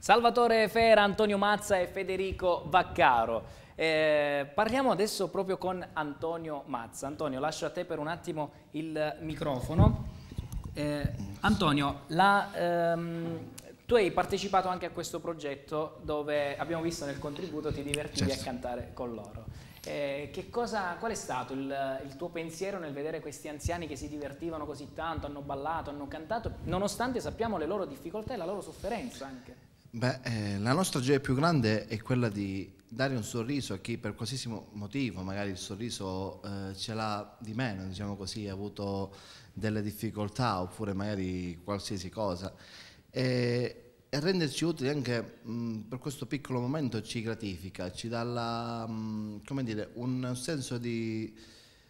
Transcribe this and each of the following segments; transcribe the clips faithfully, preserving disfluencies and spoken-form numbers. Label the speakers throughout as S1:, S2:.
S1: Salvatore Fera, Antonio Mazza e Federico Vaccaro. Eh, parliamo adesso proprio con Antonio Mazza. Antonio, lascio a te per un attimo il microfono. Eh, Antonio, la, ehm, tu hai partecipato anche a questo progetto dove abbiamo visto nel contributo ti divertivi certo. a cantare con loro. Eh, che cosa, qual è stato il, il tuo pensiero nel vedere questi anziani che si divertivano così tanto, hanno ballato, hanno cantato, nonostante sappiamo le loro difficoltà e la loro sofferenza anche?
S2: Beh, eh, la nostra gioia più grande è quella di dare un sorriso a chi per qualsiasi motivo, magari il sorriso eh, ce l'ha di meno, diciamo così, ha avuto delle difficoltà oppure magari qualsiasi cosa. E, e renderci utili anche mh, per questo piccolo momento ci gratifica, ci dà la, mh, come dire, un senso di...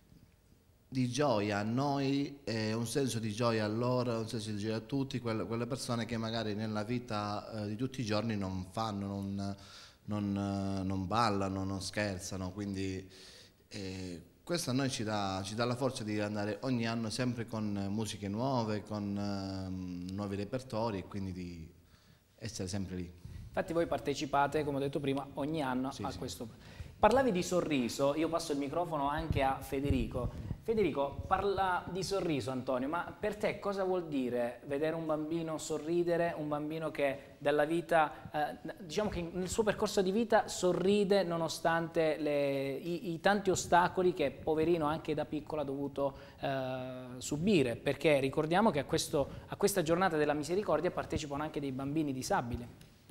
S2: di gioia a noi, eh, un senso di gioia a loro, un senso di gioia a tutti, quelle, quelle persone che magari nella vita eh, di tutti i giorni non fanno, non, non, eh, non ballano, non scherzano, quindi eh, questo a noi ci dà, ci dà la forza di andare ogni anno sempre con musiche nuove, con eh, nuovi repertori e quindi di essere sempre lì.
S1: Infatti voi partecipate, come ho detto prima, ogni anno
S2: sì,
S1: a
S2: sì.
S1: questo. Parlavi di sorriso, io passo il microfono anche a Federico. Federico, parla di sorriso, Antonio, ma per te cosa vuol dire vedere un bambino sorridere, un bambino che dalla vita, eh, diciamo che nel suo percorso di vita sorride nonostante le, i, i tanti ostacoli che poverino anche da piccolo ha dovuto eh, subire, perché ricordiamo che a, questo, a questa giornata della misericordia partecipano anche dei bambini disabili.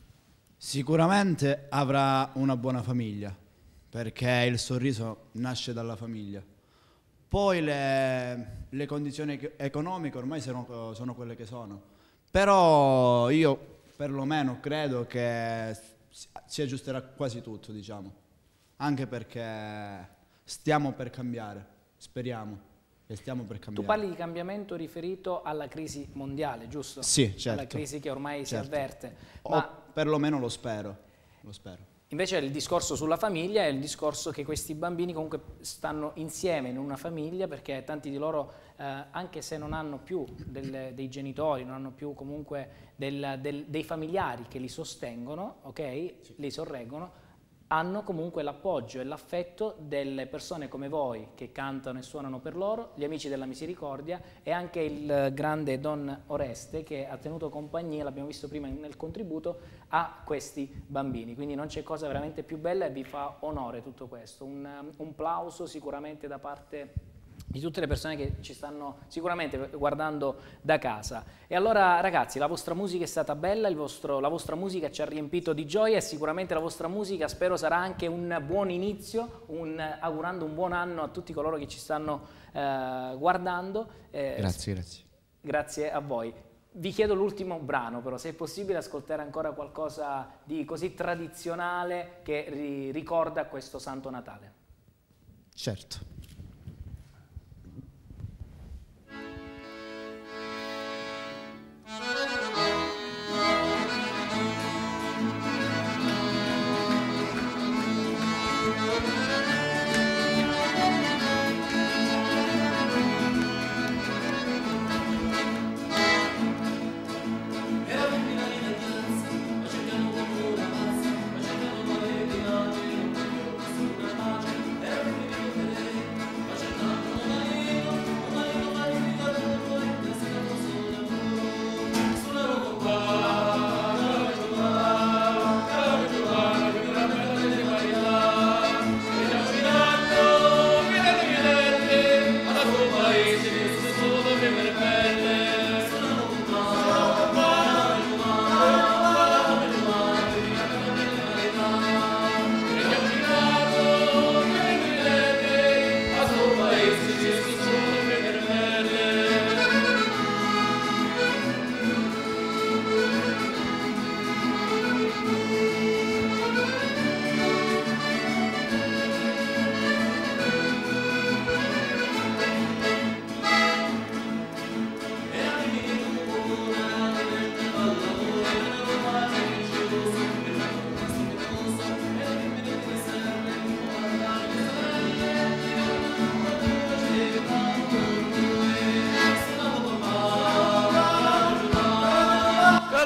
S3: Sicuramente avrà una buona famiglia, perché il sorriso nasce dalla famiglia. Poi le, le condizioni economiche ormai sono, sono quelle che sono, però io perlomeno credo che si aggiusterà quasi tutto, diciamo, anche perché stiamo per cambiare, speriamo, e stiamo per cambiare.
S1: Tu parli di cambiamento riferito alla crisi mondiale, giusto?
S3: Sì, certo.
S1: Alla crisi che ormai
S3: certo.
S1: si avverte.
S3: O
S1: Ma
S3: perlomeno lo spero, lo spero.
S1: Invece il discorso sulla famiglia è il discorso che questi bambini comunque stanno insieme in una famiglia, perché tanti di loro, eh, anche se non hanno più del, dei genitori, non hanno più comunque del, del, dei familiari che li sostengono, ok? Sì. Li sorreggono, hanno comunque l'appoggio e l'affetto delle persone come voi che cantano e suonano per loro, gli amici della misericordia e anche il grande Don Oreste che ha tenuto compagnia, l'abbiamo visto prima nel contributo, a questi bambini. Quindi non c'è cosa veramente più bella e vi fa onore tutto questo. Un, un plauso sicuramente da parte di tutte le persone che ci stanno sicuramente guardando da casa. E allora ragazzi, la vostra musica è stata bella, il vostro, la vostra musica ci ha riempito di gioia e sicuramente la vostra musica spero sarà anche un buon inizio, un, augurando un buon anno a tutti coloro che ci stanno eh, guardando. Eh,
S2: grazie, grazie.
S1: Grazie a voi. Vi chiedo l'ultimo brano però, se è possibile ascoltare ancora qualcosa di così tradizionale che ri ricorda questo Santo Natale.
S3: Certo.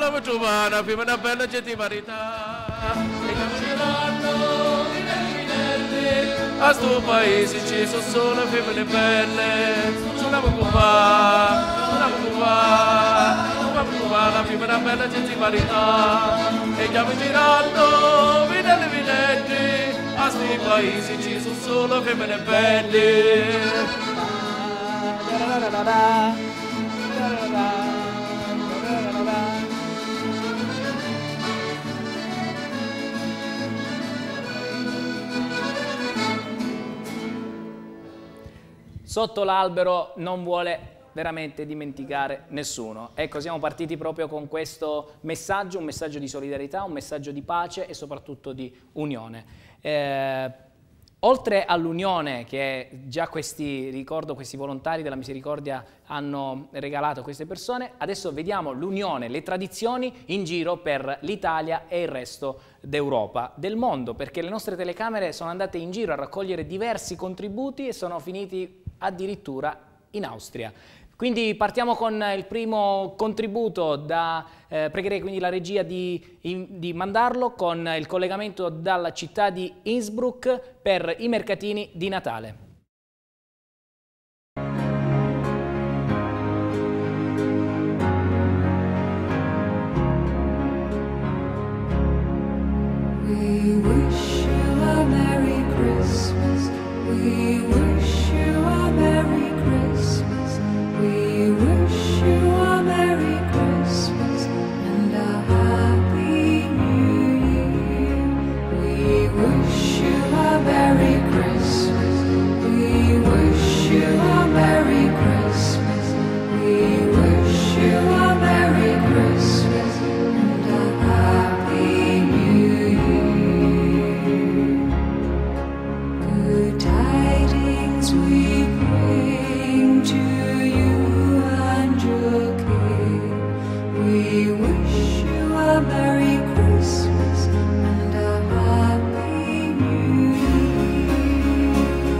S4: la faccio umana, prima una bella gentimarità. E cammineranno i delfinelli, a sto paese ci sono solo femmine belle. Sulla cucubà, sulla cucubà, sulla cucubà, prima una bella gentimarità. E cammineranno i delfinelli, a sti paesi ci sono solo femmine belle.
S1: Sotto l'albero non vuole veramente dimenticare nessuno. Ecco, siamo partiti proprio con questo messaggio, un messaggio di solidarietà, un messaggio di pace e soprattutto di unione. Eh, oltre all'unione che già questi, ricordo, questi volontari della Misericordia hanno regalato a queste persone, adesso vediamo l'unione, le tradizioni in giro per l'Italia e il resto d'Europa, del mondo, perché le nostre telecamere sono andate in giro a raccogliere diversi contributi e sono finiti addirittura in Austria. Quindi partiamo con il primo contributo, da, eh, pregherei quindi la regia di, in, di mandarlo, con il collegamento dalla città di Innsbruck per i mercatini di Natale.
S5: We wish you a Merry Christmas. We wish you a Merry Christmas. We wish you a Merry Christmas and a Happy New Year. We wish you a Merry Christmas. We wish you a Merry Christmas. We wish you a Merry Christmas and a Happy New Year. Good tidings we bring to you and your King. We wish you a Merry Christmas and a Happy New Year.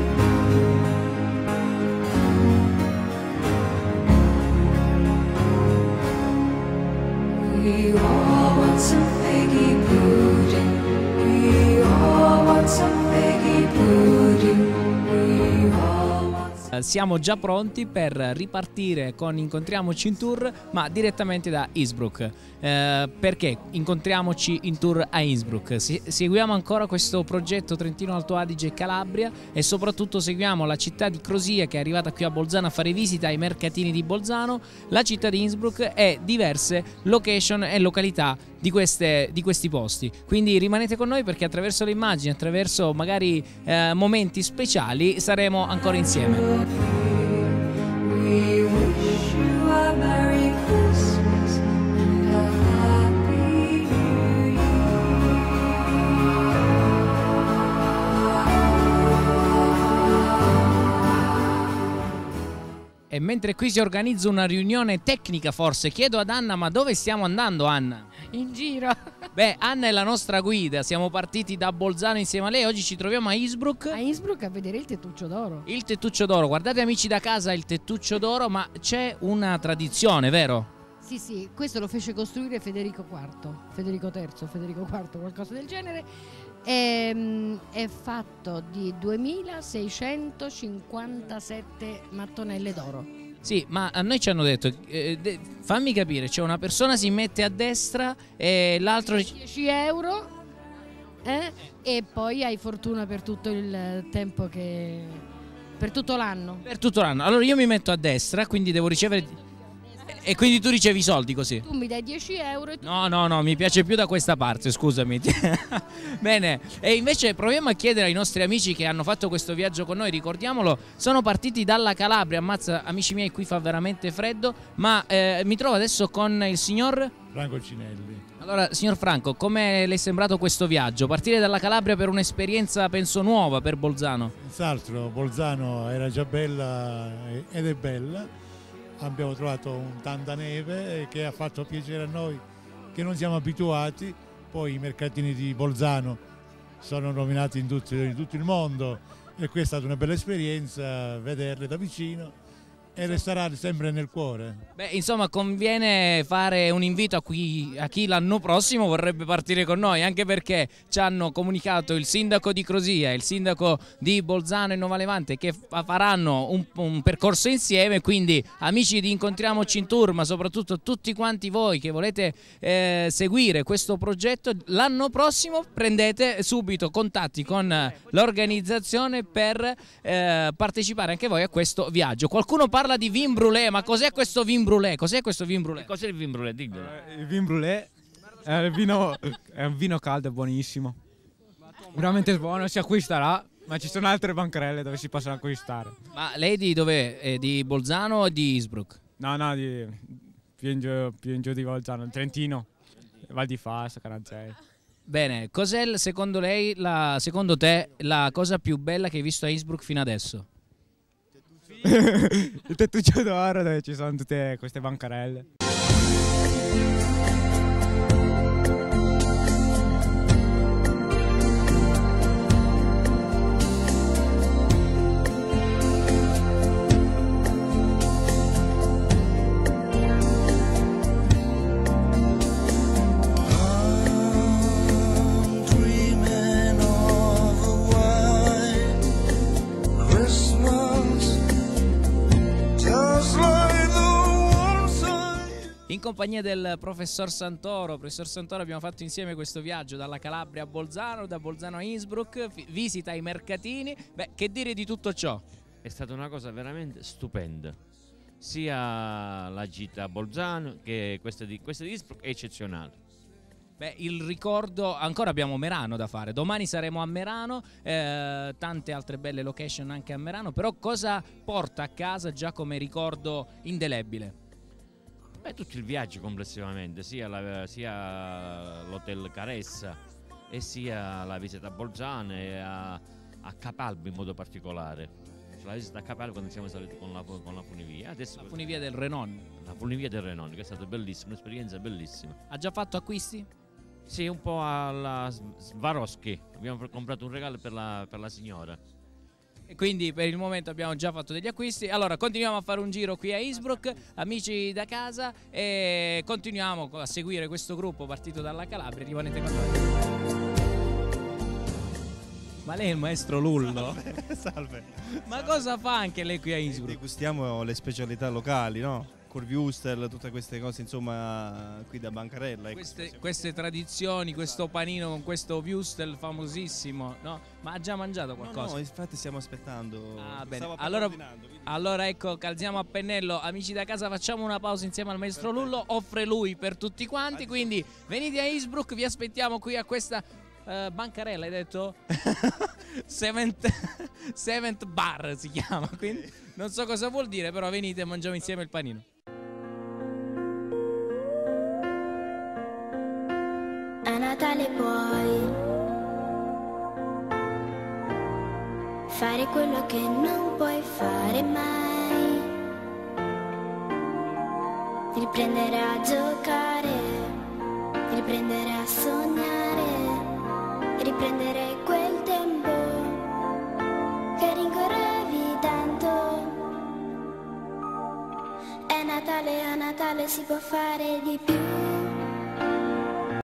S5: We all want some figgy pudding. We all want some figgy pudding. We all want some...
S1: Siamo già pronti per ripartire con Incontriamoci in tour, ma direttamente da Innsbruck. Eh, perché incontriamoci in tour a Innsbruck? Se seguiamo ancora questo progetto Trentino Alto Adige e Calabria e soprattutto seguiamo la città di Crosia, che è arrivata qui a Bolzano a fare visita ai mercatini di Bolzano, la città di Innsbruck e diverse location e località di, queste, di questi posti. Quindi rimanete con noi, perché attraverso le immagini, attraverso magari eh, momenti speciali, saremo ancora insieme.
S5: We wish you a Merry Christmas and a Happy New
S1: E mentre qui si organizza una riunione tecnica, forse, chiedo ad Anna, ma dove stiamo andando, Anna?
S6: In giro.
S1: Beh, Anna è la nostra guida, siamo partiti da Bolzano insieme a lei, oggi ci troviamo a Innsbruck.
S6: A Innsbruck a vedere il tettuccio d'oro.
S1: Il tettuccio d'oro, guardate amici da casa il tettuccio d'oro, ma c'è una tradizione, vero?
S6: Sì, sì, questo lo fece costruire Federico quarto, Federico terzo, Federico quarto, qualcosa del genere. È, è fatto di duemilaseicentocinquantasette mattonelle d'oro.
S1: Sì, ma a noi ci hanno detto, eh, de, fammi capire, cioè una persona si mette a destra e l'altro...
S6: dieci euro eh? E poi hai fortuna per tutto il tempo che... per tutto l'anno.
S1: Per tutto l'anno. Allora io mi metto a destra, quindi devo ricevere... E quindi tu ricevi i soldi così?
S6: Tu mi dai dieci euro e tu...
S1: No, no, no, mi piace più da questa parte, scusami. Bene, e invece proviamo a chiedere ai nostri amici che hanno fatto questo viaggio con noi, ricordiamolo, sono partiti dalla Calabria, ammazza, amici miei, qui fa veramente freddo, ma eh, mi trovo adesso con il signor...
S7: Franco Cinelli.
S1: Allora, signor Franco, come le è sembrato questo viaggio? Partire dalla Calabria per un'esperienza, penso, nuova per Bolzano.
S7: Senz'altro, Bolzano era già bella ed è bella. Abbiamo trovato un tanta neve che ha fatto piacere a noi che non siamo abituati. Poi i mercatini di Bolzano sono nominati in tutto, in tutto il mondo e questa è stata una bella esperienza vederli da vicino e resterà sempre nel cuore.
S1: Beh, insomma, conviene fare un invito a, qui, a chi l'anno prossimo vorrebbe partire con noi, anche perché ci hanno comunicato il sindaco di Crosia e il sindaco di Bolzano e Nova Levante che faranno un, un percorso insieme, quindi amici di Incontriamoci in Tour, ma soprattutto tutti quanti voi che volete eh, seguire questo progetto, l'anno prossimo prendete subito contatti con l'organizzazione per eh, partecipare anche voi a questo viaggio. Qualcuno parla di vin brûlé, ma cos'è questo vin brûlé? Cos'è questo vin brûlé?
S8: Cos'è il vin brûlé? Diglielo.
S9: Eh, il vin brûlé è, il vino, è un vino caldo, è buonissimo. Veramente buono, si acquista là, ma ci sono altre bancarelle dove si possono acquistare.
S1: Ma lei di dov'è? È di Bolzano o di Innsbruck?
S9: No, no, di, più, in giù, più in giù di Bolzano, Trentino, Val di Fassa, Caranzei.
S1: Bene, cos'è secondo lei, la, secondo te, la cosa più bella che hai visto a Innsbruck fino adesso?
S9: Il tettuccio d'oro dove ci sono tutte queste bancarelle.
S1: In compagnia del professor Santoro, professor Santoro, abbiamo fatto insieme questo viaggio dalla Calabria a Bolzano, da Bolzano a Innsbruck, visita ai mercatini. Beh, che dire di tutto ciò?
S8: È stata una cosa veramente stupenda. Sia la gita a Bolzano che questa di, questa di Innsbruck è eccezionale.
S1: Beh, il ricordo, ancora abbiamo Merano da fare, domani saremo a Merano, eh, tante altre belle location anche a Merano, però cosa porta a casa già come ricordo indelebile?
S8: Beh, tutto il viaggio complessivamente, sia, la, sia l'hotel Caressa e sia la visita a Bolzano e a, a Capalbo in modo particolare. Cioè, la visita a Capalbo quando siamo saliti con la, con la funivia. Adesso
S1: la funivia del Renon.
S8: La funivia del Renon, che è stata bellissima, un'esperienza bellissima.
S1: Ha già fatto acquisti?
S8: Sì, un po' alla Swarovski. Abbiamo comprato un regalo per la, per la signora.
S1: E quindi per il momento abbiamo già fatto degli acquisti. Allora continuiamo a fare un giro qui a Innsbruck, amici da casa, e continuiamo a seguire questo gruppo partito dalla Calabria. Rimanete con noi. Ma lei è il maestro Lullo?
S10: Salve, salve.
S1: Ma cosa fa anche lei qui a Innsbruck?
S10: Degustiamo le specialità locali, no? Kurwürstel, tutte queste cose, insomma, qui da bancarella. Ecco.
S1: Queste, queste tradizioni, questo panino con questo Würstel famosissimo, no? Ma ha già mangiato qualcosa?
S10: No, no, infatti stiamo aspettando.
S1: Ah, bene. Allora, allora ecco, calziamo a pennello. Amici da casa, facciamo una pausa insieme al maestro Lullo. Offre lui per tutti quanti, quindi venite a Innsbruck, vi aspettiamo qui a questa uh, bancarella, hai detto? Seventh, Seventh Bar si chiama, quindi non so cosa vuol dire, però venite e mangiamo insieme il panino.
S11: A Natale puoi fare quello che non puoi fare mai, riprendere a giocare, riprendere a sognare, riprendere quel tempo che rincorrevi tanto. È Natale, a Natale si può fare di più.